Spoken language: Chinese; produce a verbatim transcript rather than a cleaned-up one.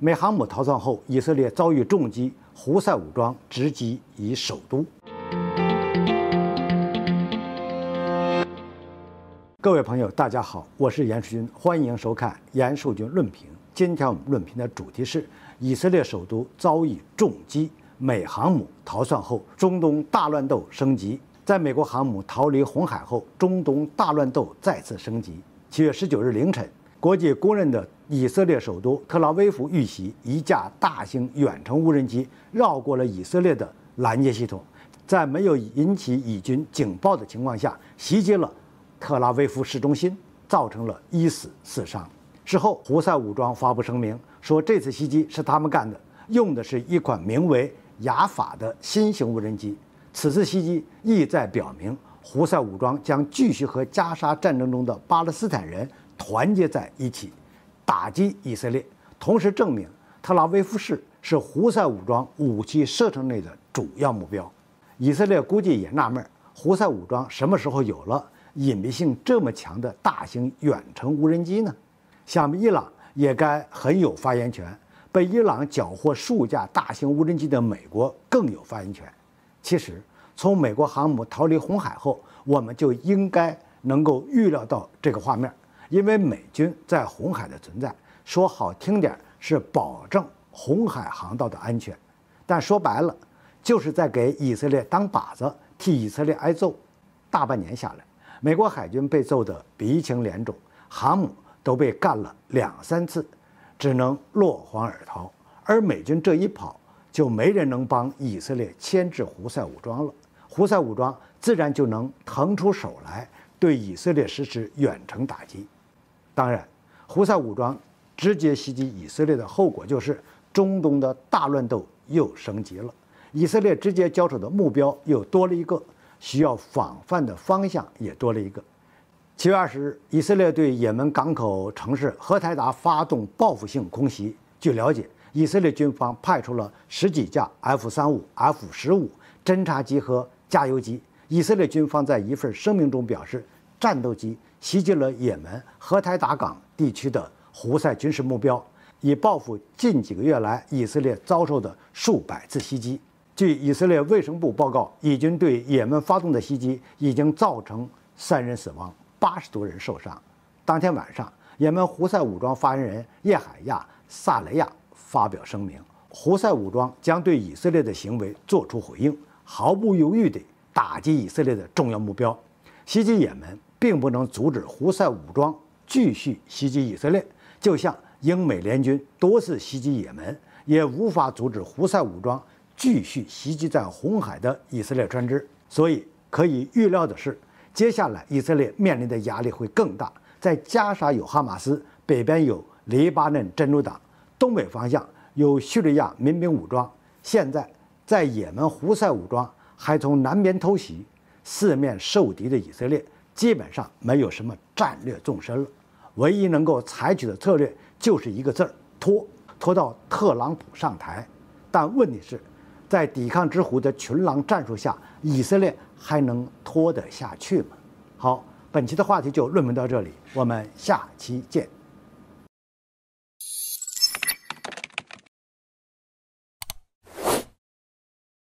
美航母逃窜后，以色列遭遇重击，胡塞武装直击以首都。各位朋友，大家好，我是严树军，欢迎收看严树军论评。今天我们论评的主题是以色列首都遭遇重击，美航母逃窜后，中东大乱斗升级。在美国航母逃离红海后，中东大乱斗再次升级。七月十九日凌晨，国际公认的以色列首都特拉维夫遇袭，一架大型远程无人机绕过了以色列的拦截系统，在没有引起以军警报的情况下，袭击了特拉维夫市中心，造成了一死四伤。事后，胡塞武装发布声明说，这次袭击是他们干的，用的是一款名为雅法的新型无人机。此次袭击意在表明，胡塞武装将继续和加沙战争中的巴勒斯坦人团结在一起，打击以色列，同时证明特拉维夫市是胡塞武装武器射程内的主要目标。以色列估计也纳闷，胡塞武装什么时候有了隐蔽性这么强的大型远程无人机呢？想必伊朗也该很有发言权，被伊朗缴获数架大型无人机的美国更有发言权。其实，从美国航母逃离红海后，我们就应该能够预料到这个画面，因为美军在红海的存在，说好听点是保证红海航道的安全，但说白了，就是在给以色列当靶子，替以色列挨揍。大半年下来，美国海军被揍得鼻青脸肿，航母都被干了两三次，只能落荒而逃。而美军这一跑，就没人能帮以色列牵制胡塞武装了，胡塞武装自然就能腾出手来对以色列实施远程打击。当然，胡塞武装直接袭击以色列的后果就是中东的大乱斗又升级了，以色列直接交手的目标又多了一个，需要防范的方向也多了一个。七月二十日，以色列对也门港口城市荷台达发动报复性空袭。据了解，以色列军方派出了十几架 F 三十五、F 十五侦察机和加油机。以色列军方在一份声明中表示，战斗机袭击了也门荷台达港地区的胡塞军事目标，以报复近几个月来以色列遭受的数百次袭击。据以色列卫生部报告，以军对也门发动的袭击已经造成三人死亡，八十多人受伤。当天晚上，也门胡塞武装发言人叶海亚·萨雷亚发表声明，胡塞武装将对以色列的行为作出回应，毫不犹豫地打击以色列的重要目标。袭击也门并不能阻止胡塞武装继续袭击以色列，就像英美联军多次袭击也门，也无法阻止胡塞武装继续袭击在红海的以色列船只。所以可以预料的是，接下来以色列面临的压力会更大。在加沙有哈马斯，北边有黎巴嫩真主党，东北方向有叙利亚民兵武装，现在在也门胡塞武装还从南边偷袭，四面受敌的以色列基本上没有什么战略纵深了，唯一能够采取的策略就是一个字儿：拖，拖到特朗普上台。但问题是，在抵抗之狐的群狼战术下，以色列还能拖得下去吗？好，本期的话题就论文到这里，我们下期见。